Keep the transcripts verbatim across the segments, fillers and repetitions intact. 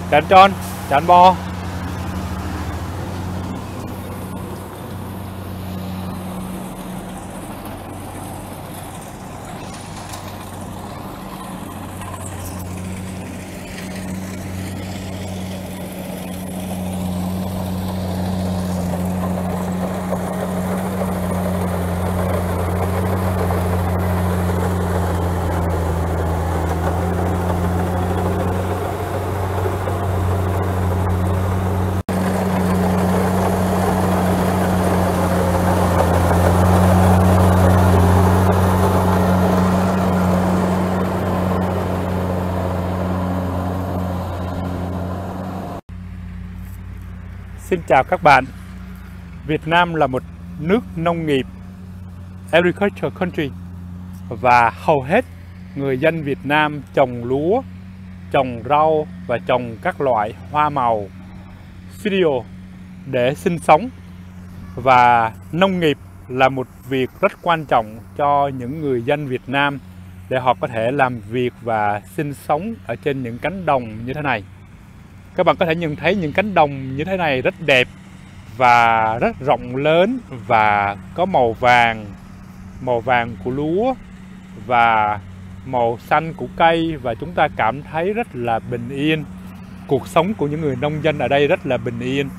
Chán tròn, chán bò. Xin chào các bạn. Việt Nam là một nước nông nghiệp, agriculture country, và hầu hết người dân Việt Nam trồng lúa, trồng rau và trồng các loại hoa màu, cereal để sinh sống. Và nông nghiệp là một việc rất quan trọng cho những người dân Việt Nam để họ có thể làm việc và sinh sống ở trên những cánh đồng như thế này. Các bạn có thể nhìn thấy những cánh đồng như thế này rất đẹp và rất rộng lớn và có màu vàng, màu vàng của lúa và màu xanh của cây, và chúng ta cảm thấy rất là bình yên. Cuộc sống của những người nông dân ở đây rất là bình yên.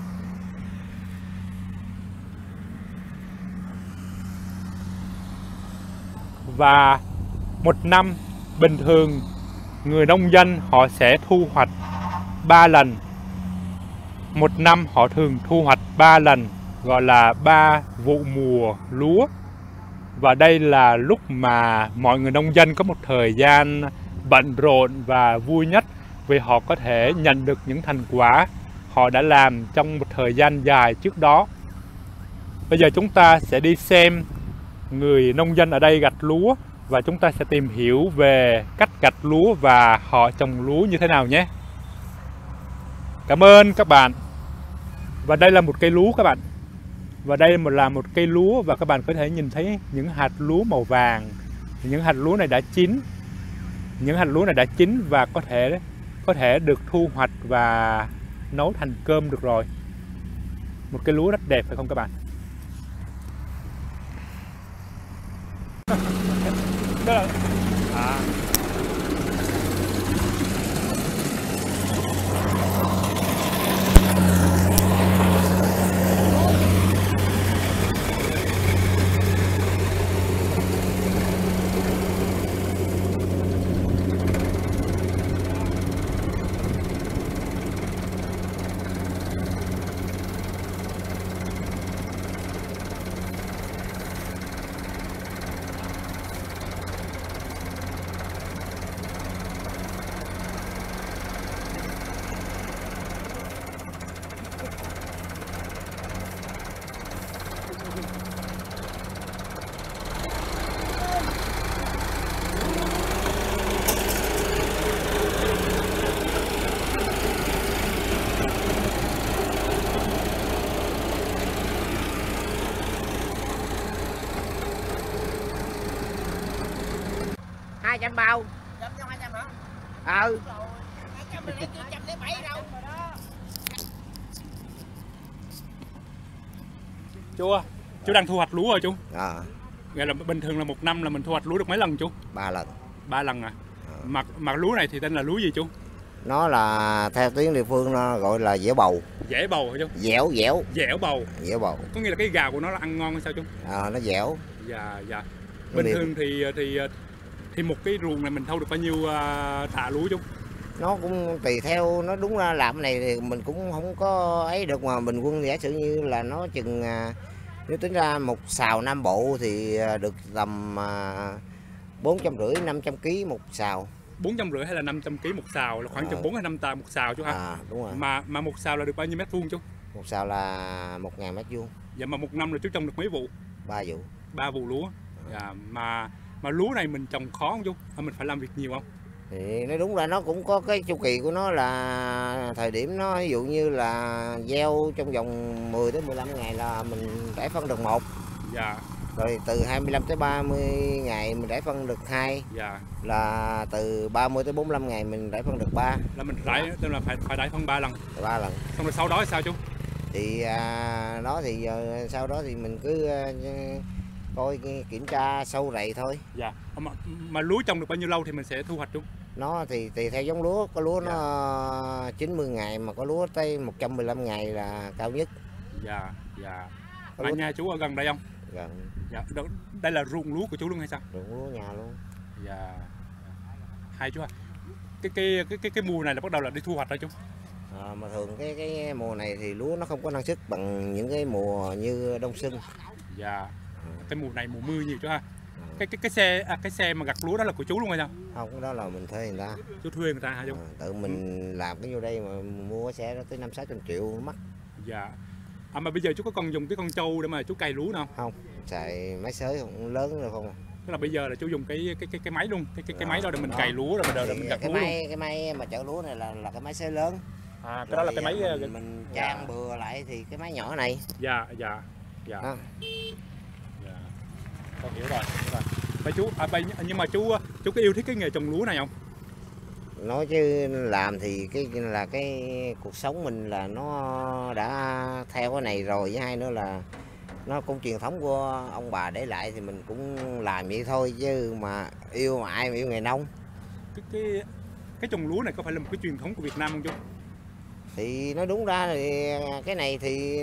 Và một năm bình thường người nông dân họ sẽ thu hoạch ba lần. Một năm họ thường thu hoạch ba lần, gọi là ba vụ mùa lúa. Và đây là lúc mà mọi người nông dân có một thời gian bận rộn và vui nhất, vì họ có thể nhận được những thành quả họ đã làm trong một thời gian dài trước đó. Bây giờ chúng ta sẽ đi xem người nông dân ở đây gặt lúa, và chúng ta sẽ tìm hiểu về cách gặt lúa và họ trồng lúa như thế nào nhé. Cảm ơn các bạn. Và đây là một cây lúa các bạn. Và đây là một cây lúa, và các bạn có thể nhìn thấy những hạt lúa màu vàng. Những hạt lúa này đã chín. Những hạt lúa này đã chín và có thể có thể được thu hoạch và nấu thành cơm được rồi. Một cây lúa rất đẹp phải không các bạn? À. hai trăm bao. hai trăm hả? Ừ. hai trăm mình lấy chưa trăm lấy bảy đâu. Chú ơi, chú đang thu hoạch lúa rồi chú? À. Vậy là bình thường là một năm là mình thu hoạch lúa được mấy lần chú? Ba lần. Ba lần à? À. Mặt mặt lúa này thì tên là lúa gì chú? Nó là theo tiếng địa phương nó gọi là dẻo bầu. Dẻ bầu hả chú? Dẻo dẻo. Dẻo bầu. Dẻo bầu. Có nghĩa là cái gạo của nó là ăn ngon hay sao chú? À, nó dẻo. Dạ dạ. Bình Nó thường thì thì thì một cái ruộng này mình thu được bao nhiêu tạ lúa chú? Nó cũng tùy theo, nó đúng ra làm này thì mình cũng không có ấy được, mà bình quân giả sử như là nó chừng, nếu tính ra một sào Nam Bộ thì được tầm bốn trăm rưỡi năm trăm ký một sào. Bốn trăm rưỡi hay là năm trăm ký một sào, là khoảng chừng bốn hay năm tạ một sào chú ha? À, đúng rồi. Mà mà một sào là được bao nhiêu mét vuông chú? Một sào là một ngàn mét vuông. Dạ, mà một năm là chú trồng được mấy vụ? Ba vụ. Ba vụ lúa. Dạ, mà mà lúa này mình trồng khó không chú? Hay mình phải làm việc nhiều không? Thì nói đúng ra nó cũng có cái chu kỳ của nó, là thời điểm nó ví dụ như là gieo trong vòng mười đến mười lăm ngày là mình rải phân đợt một. Dạ. Rồi từ hai mươi lăm tới ba mươi ngày mình rải phân được hai. Dạ. Là từ ba mươi tới bốn mươi lăm ngày mình rải phân được ba. Là mình rải tức là phải phải rải phân ba lần. ba lần. Xong rồi sau đó sao chú? Thì à, đó thì giờ sau đó thì mình cứ à, coi kiểm tra sâu rầy thôi. Dạ. Mà, mà lúa trồng được bao nhiêu lâu thì mình sẽ thu hoạch chú? Nó thì tùy theo giống lúa, có lúa Dạ. nó chín mươi ngày mà có lúa tới một trăm mười lăm ngày là cao nhất. Dạ, dạ. Có Mà lúa... nhà chú ở gần đây không? Gần. Dạ. Đây là ruộng lúa của chú luôn hay sao? Ruộng lúa nhà luôn. Dạ. Hay chú ạ. Cái cái cái cái cái mùa này là bắt đầu là đi thu hoạch rồi chú. À, mà thường cái cái mùa này thì lúa nó không có năng suất bằng những cái mùa như đông xuân. Dạ. Cái mùa này mùa mưa nhiều chú ha. Cái cái cái xe à, cái xe mà gặt lúa đó là của chú luôn hay sao? Không, đó là mình thuê người ta. Chú thuê người ta hả chú? À, tự mình ừ. làm cái vô đây mà mua cái xe đó tới năm sáu trăm triệu mắc. Dạ. À, mà bây giờ chú có còn dùng cái con trâu để mà chú cày lúa nào? Không, xài máy xới không lớn được không. Tức là bây giờ là chú dùng cái cái cái cái máy luôn, cái cái cái Đó, máy đó để mình đó. cày lúa rồi mình, mình gặt cái lúa máy, luôn. Cái máy mà chở lúa này là là cái máy xới lớn. À, cái đó là cái máy mình, mình chạm dạ. bừa lại thì cái máy nhỏ này. Dạ, dạ, dạ. Đó. Dạ. Con hiểu rồi, hiểu rồi. Vậy chú, à, vậy, nhưng mà chú chú có yêu thích cái nghề trồng lúa này không? Nói chứ làm thì cái là cái cuộc sống mình là nó đã theo cái này rồi, với hai nữa là nó cũng truyền thống của ông bà để lại thì mình cũng làm vậy thôi, chứ mà yêu mà ai mà yêu nghề nông. Cái cái cái trồng lúa này có phải là một cái truyền thống của Việt Nam không chú? Thì nói đúng ra thì cái này thì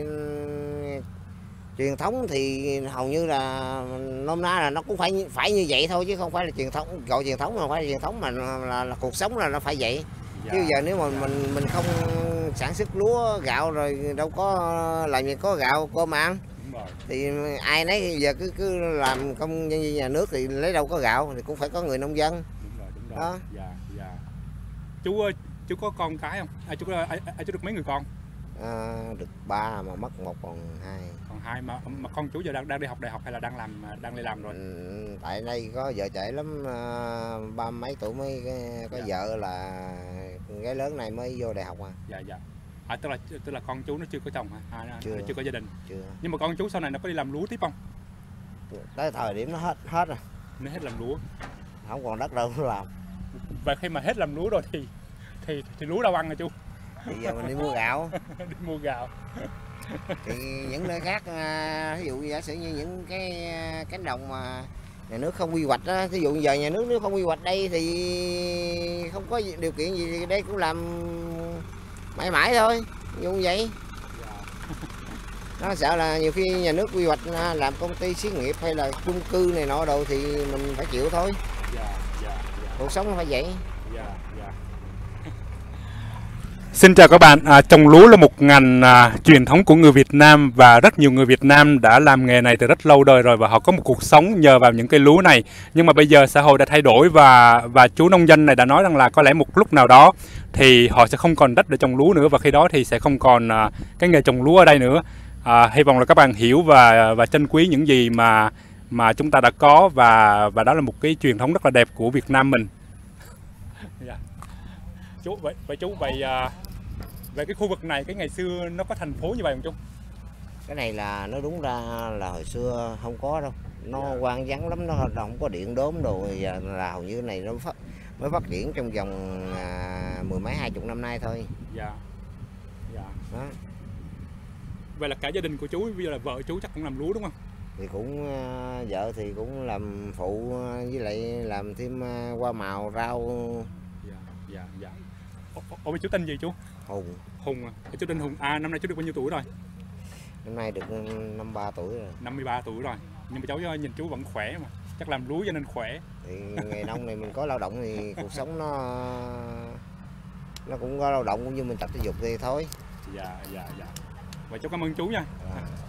truyền thống thì hầu như là nôm na là nó cũng phải phải như vậy thôi, chứ không phải là truyền thống, gọi truyền thống mà không phải là truyền thống mà là, là, là cuộc sống là nó phải vậy. Dạ. Chứ giờ nếu mà mình mình không sản xuất lúa gạo rồi đâu có làm gì có gạo cơm ăn. Thì ai nấy giờ cứ cứ làm công nhân viên nhà nước thì lấy đâu có gạo, thì cũng phải có người nông dân. Đúng rồi, đúng rồi. Đó. Dạ, dạ. Chú chú có con cái không? À, chú có à, à, chú được mấy người con? À, được ba mà mất một còn hai. Còn hai mà mà con chú giờ đang đang đi học đại học hay là đang làm đang đi làm rồi? Ừ, tại đây có vợ trẻ lắm, ba mấy tuổi mới có dạ. vợ là gái lớn này mới vô đại học à. Dạ dạ. À, tức là tức là con chú nó chưa có chồng hả? À, chưa. chưa có gia đình. Chưa. Nhưng mà con chú sau này nó có đi làm lúa tiếp không? Tới thời điểm nó hết hết rồi. Nó hết làm lúa. Không còn đất đâu làm. Và khi mà hết làm lúa rồi thì thì thì lúa đâu ăn hả chú? Thì giờ mình đi mua gạo. Đi mua gạo. Thì những nơi khác, ví dụ giả sử như những cái cánh đồng mà nhà nước không quy hoạch á, ví dụ giờ nhà nước nếu không quy hoạch đây thì không có điều kiện gì thì đây cũng làm mãi mãi thôi, như vậy. Nó sợ là nhiều khi nhà nước quy hoạch làm công ty xí nghiệp hay là chung cư này nọ đồ thì mình phải chịu thôi. Dạ, dạ, dạ. Cuộc sống nó phải vậy. Dạ, dạ. Xin chào các bạn, à, trồng lúa là một ngành à, truyền thống của người Việt Nam và rất nhiều người Việt Nam đã làm nghề này từ rất lâu đời rồi và họ có một cuộc sống nhờ vào những cây lúa này. Nhưng mà bây giờ xã hội đã thay đổi và và chú nông dân này đã nói rằng là có lẽ một lúc nào đó thì họ sẽ không còn đất để trồng lúa nữa và khi đó thì sẽ không còn à, cái nghề trồng lúa ở đây nữa. À, hy vọng là các bạn hiểu và và trân quý những gì mà mà chúng ta đã có và và đó là một cái truyền thống rất là đẹp của Việt Nam mình. Yeah. Chú vậy vậy chú vậy à, về cái khu vực này cái ngày xưa nó có thành phố như vậy không chú? Cái này là nó đúng ra là hồi xưa không có đâu, nó yeah. hoang vắng lắm, nó không có điện đóm đồ, giờ là hầu như này nó phát, mới phát triển trong vòng à, mười mấy hai chục năm nay thôi. Dạ. Dạ. Đó. Vậy là cả gia đình của chú bây giờ là vợ chú chắc cũng làm lúa đúng không? Thì cũng uh, vợ thì cũng làm phụ với lại làm thêm uh, hoa màu rau. Dạ, dạ, dạ. Ủa chú tên gì chú? Hùng. Hùng à? Chú tên Hùng. À năm nay chú được bao nhiêu tuổi rồi? Năm nay được năm mươi ba tuổi rồi. năm mươi ba tuổi rồi. Nhưng mà cháu nhìn chú vẫn khỏe mà. Chắc làm lúa cho nên khỏe. Thì nghề nông này mình có lao động thì cuộc sống nó nó cũng có lao động cũng như mình tập thể dục thì thôi. Dạ, dạ, dạ. Vậy cháu cảm ơn chú nha. À.